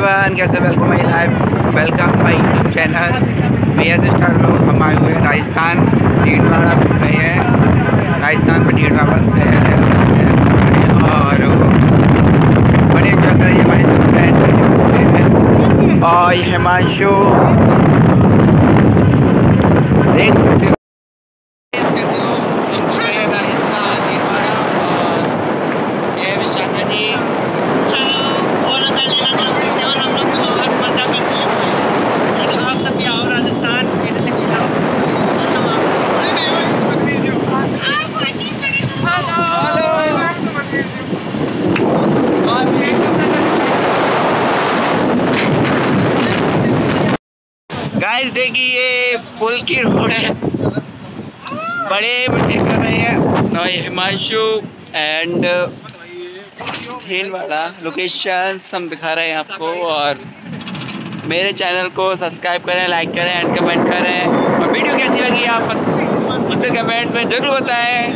Everyone, कैसे welcome my live, welcome my YouTube channel. भैया sister लोग हम आए हुए हैं राजस्थान, डीडवाड़ा घूम रहे हैं। राजस्थान में डीडवाड़ा शहर है और बड़े एंजॉय कर रही है हमारे सब फ्रेंड। और हिमांशु देख सकते हो गाइस। देखिए ये पुल की रोड है, बड़े मजे कर रहे हैं। और हिमांशु एंड वाला लोकेशन हम दिखा रहे हैं आपको। और मेरे चैनल को सब्सक्राइब करें, लाइक करें एंड कमेंट करें। और वीडियो कैसी लगी आप मुझसे कमेंट में जरूर बताएं।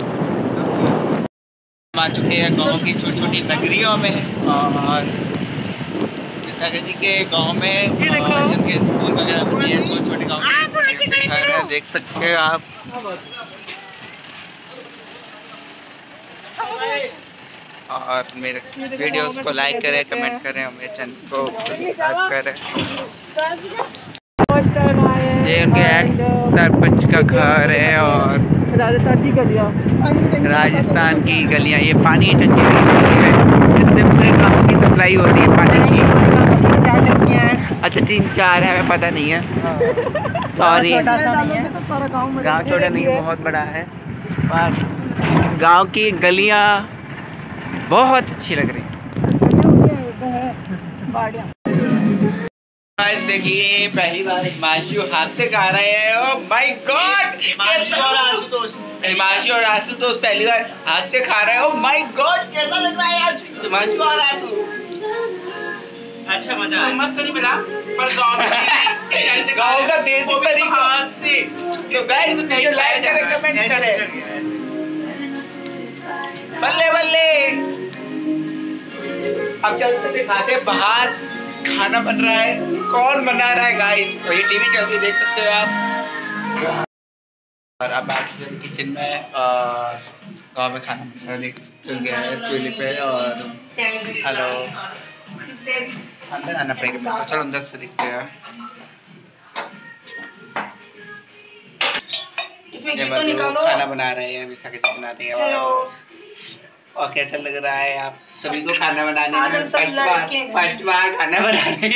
हम आ चुके हैं गाँव की छोटी छोटी नगरियों में और जी के गांव में जिनके स्कूल वगैरह बनी है, छोटे छोटे गाँव देख सकते हैं आप। और मेरे वीडियोस को लाइक करें, कमेंट करें और मेरे चैनल को सब्सक्राइब करें। ये उनके एक्स सरपंच का घर है और राजस्थान की गलियाँ, ये पानी टंकी है, इससे पूरे गाँव की सप्लाई होती है पानी की। अच्छा 3-4 है, हमें पता नहीं है, सॉरी। गांव छोटा नहीं है, बहुत बड़ा है। पर गांव की गलियां बहुत अच्छी लग रही हैं। देखिए पहली बार हिमांशु हाथ से खा रहे हैं। ओह माय गॉड, हिमांशु और आशुतोष पहली बार हाथ से खा रहे हैं। ओह माय गॉड, कैसा लग रहा है आज हिमांशु और आशु? अच्छा मजा है, मस्त नहीं मिला पर गाँव का देसी तरीका से। तो गाइस वीडियो लाइक करें, कमेंट करें। बल्ले बल्ले। अब चलते दिखाते हैं बाहर खाना बन रहा है, कौन बना रहा है गाइस। और ये टीवी चल रही देख सकते हो आप। और अब आप किचन में गाँव में खाना देख गया है चूल्हे पे। और हेलो, अंदर आना पड़ेगा, चलो अंदर से दिखते हैं। खाना बना रहे हैं, विशाखा जी बना रही है। और कैसा लग रहा है आप सभी को खाना बनाने में? फर्स्ट बार खाना बनाने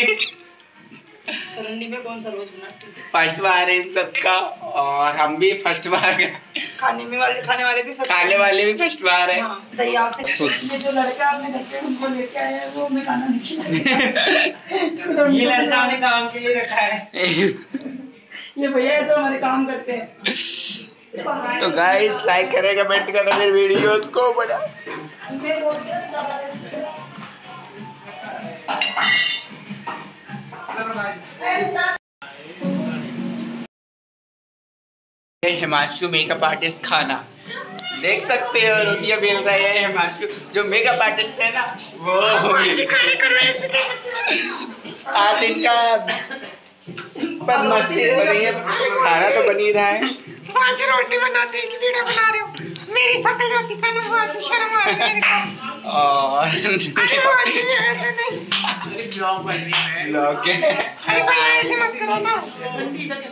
में कौन सा रोज बनाते हैं? फर्स्ट बार है इन सबका, और हम भी फर्स्ट बार खाने वाले भी फर्स्ट बार है। जो लड़का आपने घर पे उनको लेके आया है वो मैं खाना नहीं खिलाया। ये लड़का हमने काम के लिए रखा है। ये भैया जो हमारे काम करते हैं। तो गाइस लाइक करें, कमेंट करें मेरे वीडियोस को बड़ा। हिमांशु मेकअप आर्टिस्ट खाना देख सकते हो, रोटियां बेल रहे हैं हिमांशु जो मेकअप आर्टिस्ट है ना वो। आज इनका बदमस्ती हो रही है, खाना तो बन ही रहा है। 5 रोटी बनाते हैं कि वीडियो बना रहे हो? मेरी शक्ल होती है ना, आज शर्म आ रही है। और ऐसे नहीं, ब्लॉग बन रही है, ब्लॉग के। अरे भैया ऐसे मत करो ना।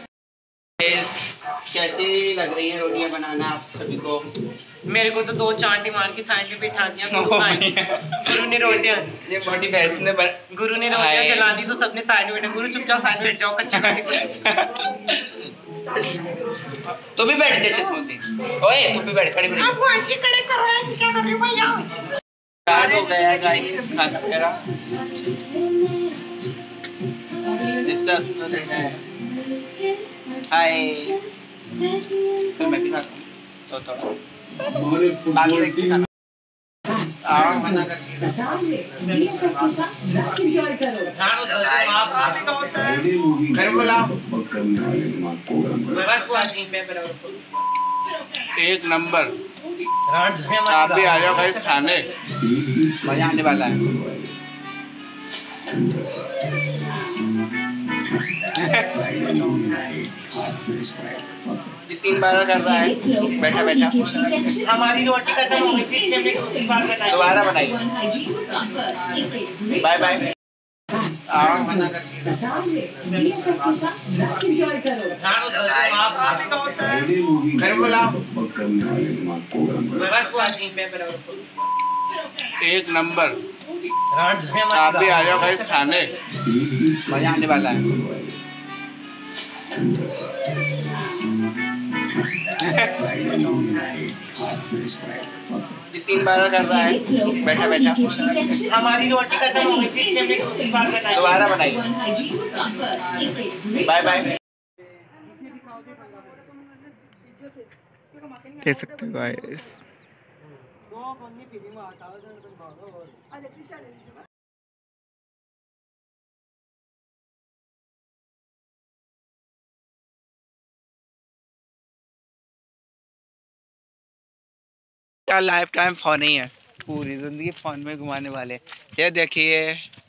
कैसी लग रही है रोटियां बनाना आप सभी को? मेरे को तो 2 चांटी मार के साइड में बिठा दिया। गुरु ने रोटियां, ये बॉडी फैशन ने गुरु ने रोटियां जला दी तो सबने साइड में बैठा। गुरु चुपचाप साइड में बैठ जाओ, कच्ची तो भी बैठ जाते मोती। ओए तू भी बैठ, खड़ी बैठ। आप आज खड़े करो, ऐसे क्या कर रहे हो भैया? स्टार्ट हो गया गाइस खाना वगैरह। डिस्कस कर रहे हैं। हाय, तो मैं भी खाता हूँ तो थोड़ा बाकी देखते खाना। मना करके एक नंबर। आप भी आ जाओ भाई खाने, मजा आने वाला है। तीन बार कर रहा है बैठा बैठा। हमारी रोटी खत्म हो गई थी इसलिए हमने दूसरी बार बनाई। दोबारा बनाइए। Bye bye. एक नंबर। आप भी आ जाओ भाई खाने, मजा आने वाला है। तीन बार कर रहा है बैठा बैठा। हमारी रोटी खत्म हो गई थी इसलिए हमने दूसरी बार बनाई। दोबारा बनाइए। Bye bye. देख सकते हो गाइस, क्या लाइफ टाइम फोन ही है, पूरी जिंदगी फोन में घुमाने वाले। ये देखिए,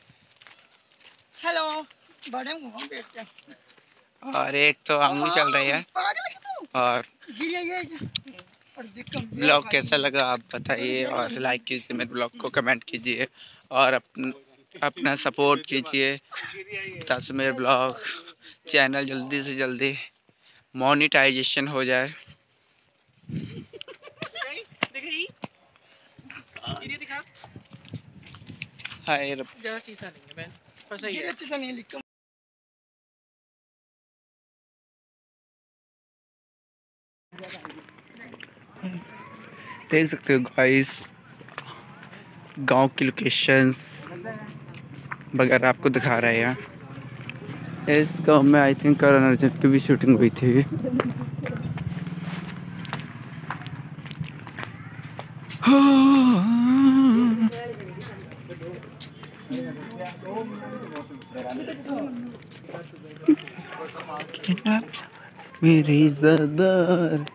हेलो बड़े मुंह बेटे। और एक तो आंगू चल रही है। और ब्लॉग कैसा लगा आप बताइए, और लाइक कीजिए मेरे ब्लॉग को, कमेंट कीजिए और अपना सपोर्ट कीजिए ताकि मेरे ब्लॉग चैनल जल्दी से जल्दी मोनेटाइजेशन हो जाए। हाय ज़्यादा चीज़ नहीं है, बस सही है। चीज़ नहीं लिखता। देख सकते हो गाइस, गांव की लोकेशंस वगैरह आपको दिखा रहे हैं। इस गांव में आई थिंक करण अर्जुन की भी शूटिंग हुई थी। मेरी ज़दर